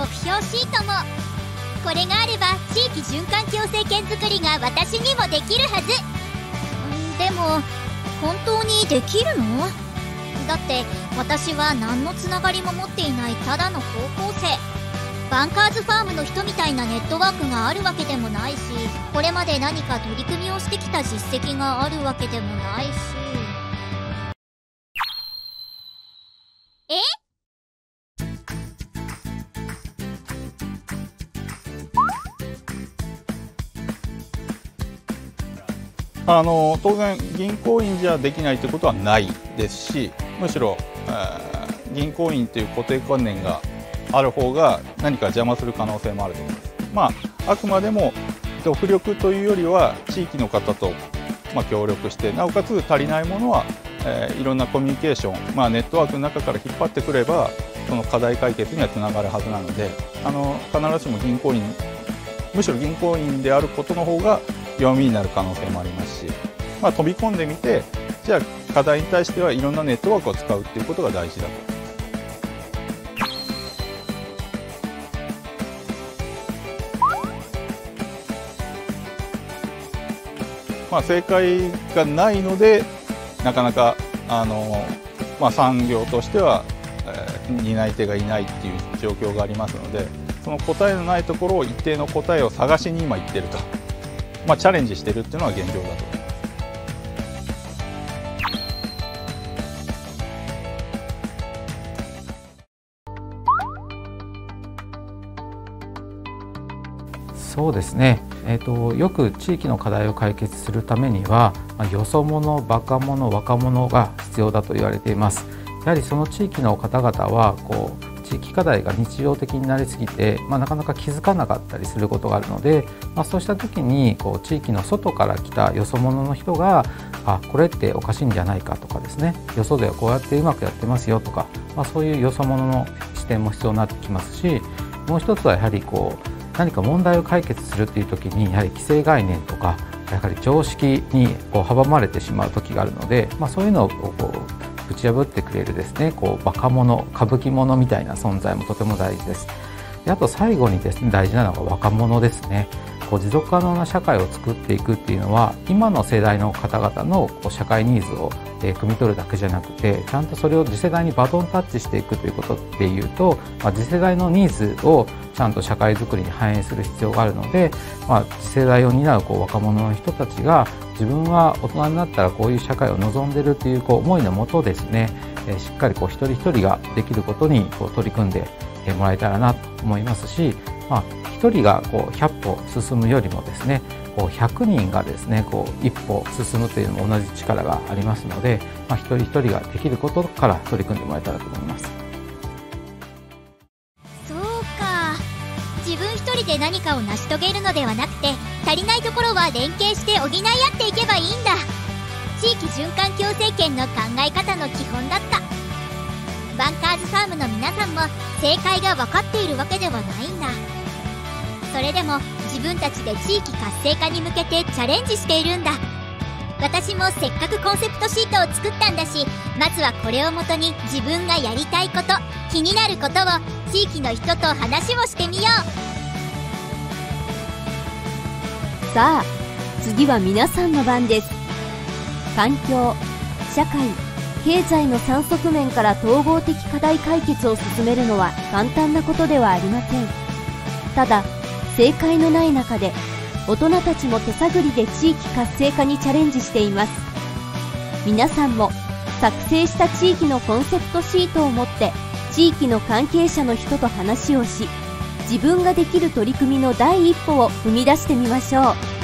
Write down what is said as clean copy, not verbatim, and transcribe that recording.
目標シートも。これがあれば地域循環共生圏づくりが私にもできるはず。でも本当にできるの？だって私は何のつながりも持っていないただの高校生。バンカーズファームの人みたいなネットワークがあるわけでもないし、これまで何か取り組みをしてきた実績があるわけでもないし。 当然銀行員じゃできないということはないですし、むしろ銀行員という固定観念がある方が何か邪魔する可能性もあると思います。あくまでも独力というよりは地域の方と協力して、なおかつ足りないものはいろんなコミュニケーション、ネットワークの中から引っ張ってくればその課題解決にはつながるはずなので、必ずしも銀行員、むしろ銀行員であることの方が弱みになる可能性もありますし、飛び込んでみて、じゃあ課題に対してはいろんなネットワークを使うっていうことが大事だと。正解がないのでなかなか産業としては、担い手がいないっていう状況がありますので、その答えのないところを一定の答えを探しに今行ってると、チャレンジしてるっていうのが現状だと思います。そうですね。よく地域の課題を解決するためには、よそ者、バカ者、若者が必要だと言われています。やはりその地域の方々は地域課題が日常的になりすぎて、なかなか気づかなかったりすることがあるので、そうした時に地域の外から来たよそ者の人がこれっておかしいんじゃないかとかですね、よそではこうやってうまくやってますよとか、そういうよそ者の視点も必要になってきますし、もう一つはやはり何か問題を解決するっていう時にやはり既成概念とかやはり常識に阻まれてしまう時があるので、そういうのを打ち破ってくれるですね、バカ者、歌舞伎者みたいな存在もとても大事です。であと最後にですね、大事なのが若者ですね。持続可能な社会を作っていくっていうのは、今の世代の方々の社会ニーズを汲み取るだけじゃなくて、ちゃんとそれを次世代にバトンタッチしていくということでいうと、次世代のニーズをちゃんと社会づくりに反映する必要があるので、次世代を担う若者の人たちが自分は大人になったらこういう社会を望んでるという思いのもとですね、しっかり一人一人ができることに取り組んでもらえたらなと思いますし、一人が100歩進むよりもですね、100人がですね一歩進むというのも同じ力がありますので、一人一人ができることから取り組んでもらえたらと思います。 そうか、自分一人で何かを成し遂げるのではなくて、足りないところは連携して補い合っていけばいいんだ。地域循環共生圏の考え方の基本だった。バンカーズファームの皆さんも正解が分かっているわけではないんだ。それでも自分たちで地域活性化に向けてチャレンジしているんだ。私もせっかくコンセプトシートを作ったんだし、まずはこれをもとに自分がやりたいこと、気になることを地域の人と話をしてみよう。さあ、次は皆さんの番です。環境、社会、経済の3側面から統合的課題解決を進めるのは簡単なことではありません。ただ、正解のない中で大人たちも手探りで地域活性化にチャレンジしています。皆さんも作成した地域のコンセプトシートを持って地域の関係者の人と話をし、自分ができる取り組みの第一歩を踏み出してみましょう。